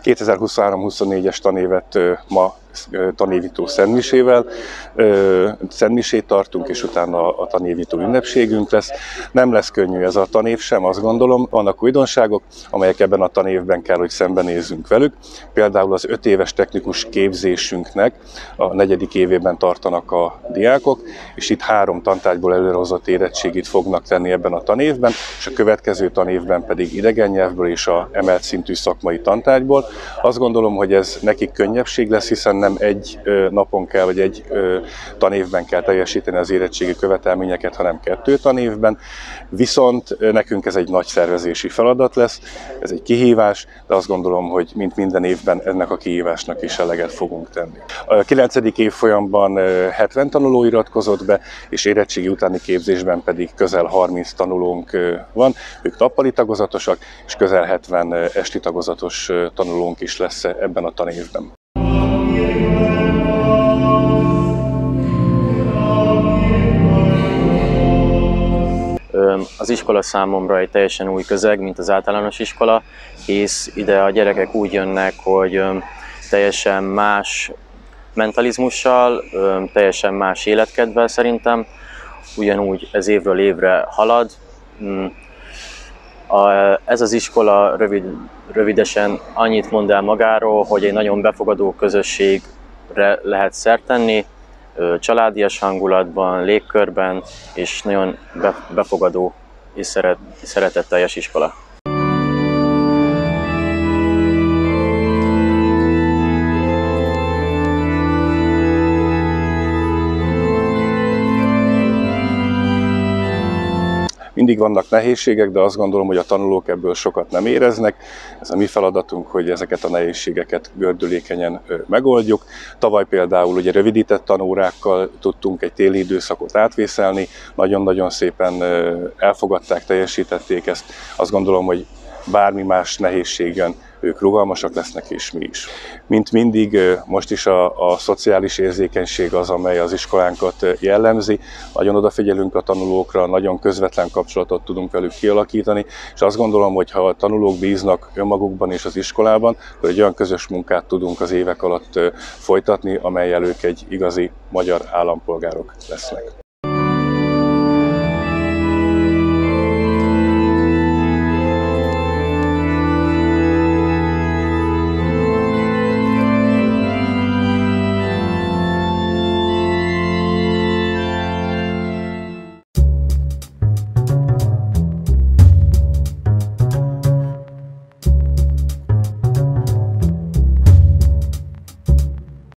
2023-24-es tanévet ma tanévító szentmisét tartunk, és utána a tanévító ünnepségünk lesz. Nem lesz könnyű ez a tanév sem, azt gondolom. Vannak újdonságok, amelyek ebben a tanévben kell, hogy szembenézzünk velük. Például az 5 éves technikus képzésünknek a 4. évében tartanak a diákok, és itt 3 tantárgyból előrehozott érettségit fognak tenni ebben a tanévben, és a következő tanévben pedig idegen nyelvből és a emelt szintű szakmai tantárgyból. Azt gondolom, hogy ez nekik könnyebbség lesz, hiszen nem egy napon kell, vagy egy tanévben kell teljesíteni az érettségi követelményeket, hanem 2 tanévben. Viszont nekünk ez egy nagy szervezési feladat lesz, ez egy kihívás, de azt gondolom, hogy mint minden évben ennek a kihívásnak is eleget fogunk tenni. A 9. évfolyamban 70 tanuló iratkozott be, és érettségi utáni képzésben pedig közel 30 tanulónk van. Ők nappali tagozatosak, és közel 70 esti tagozatos tanulónk is lesz ebben a tanévben. Az iskola számomra egy teljesen új közeg, mint az általános iskola, hisz ide a gyerekek úgy jönnek, hogy teljesen más mentalizmussal, teljesen más életkedvel szerintem, ugyanúgy ez évről évre halad. Ez az iskola rövidesen annyit mond el magáról, hogy egy nagyon befogadó közösségre lehet szert tenni, családias hangulatban, légkörben, és nagyon befogadó és szeretetteljes iskola. Mindig vannak nehézségek, de azt gondolom, hogy a tanulók ebből sokat nem éreznek. Ez a mi feladatunk, hogy ezeket a nehézségeket gördülékenyen megoldjuk. Tavaly például ugye rövidített tanórákkal tudtunk egy téli időszakot átvészelni. Nagyon-nagyon szépen elfogadták, teljesítették ezt. Azt gondolom, hogy bármi más nehézség jön, ők rugalmasak lesznek, és mi is. Mint mindig, most is a szociális érzékenység az, amely az iskolánkat jellemzi. Nagyon odafigyelünk a tanulókra, nagyon közvetlen kapcsolatot tudunk velük kialakítani, és azt gondolom, hogy ha a tanulók bíznak önmagukban és az iskolában, akkor egy olyan közös munkát tudunk az évek alatt folytatni, amellyel ők egy igazi magyar állampolgárok lesznek.